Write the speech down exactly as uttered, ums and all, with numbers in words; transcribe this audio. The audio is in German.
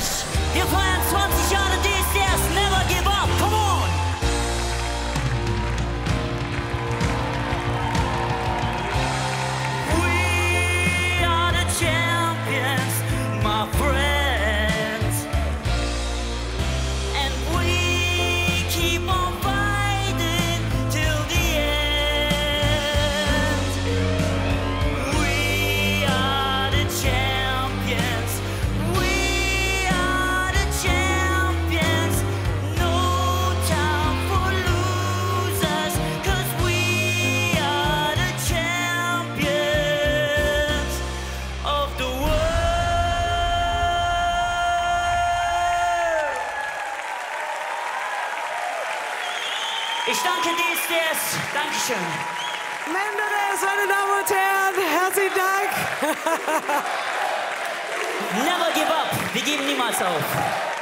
euch! Wir feiern zwanzig Jahre D S D S, never give up, come on! We are the champions, my friends. And we keep on fighting till the end. We are the champions. We are the champions. No time for losers, 'cause we are the champions of the world. Ich danke D S D S. Dankeschön. Menderes, meine Damen und Herren, herzlichen Dank. Never give up. Wir geben niemals auf.